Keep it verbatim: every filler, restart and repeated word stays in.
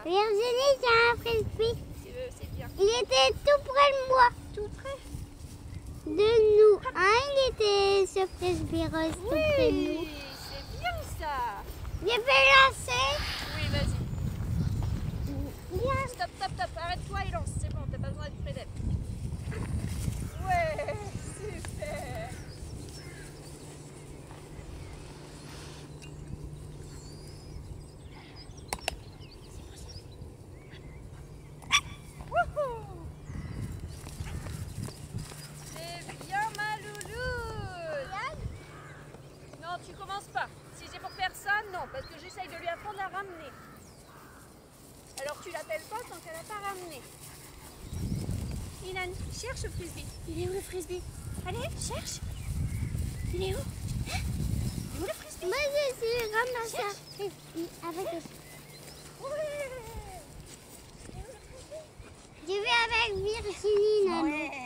Virginie, j'ai un frisbee. C'est bien. Il était tout près de moi. Tout près De nous. Hein, il était ce frisbee rose tout près de nous. Oui, c'est bien ça. Je vais lancer. Oui, vas-y. Viens. Stop, stop, stop. Arrête-toi et lance. C'est bon, t'as pas besoin d'être près d'elle. Ouais, super. C'est bien ma louloute. Non, tu commences pas. Si c'est pour faire ça, non, parce que j'essaye de lui apprendre à ramener. Alors tu l'appelles pas tant qu'elle n'a pas ramené. Inan, cherche le frisbee. Il est où le frisbee? Allez, cherche. Il est où? Hein? Il est où le frisbee? Moi, je suis ramassé un frisbee avec le... Ouais. Je vais avec Virginie, Nanou. Ouais.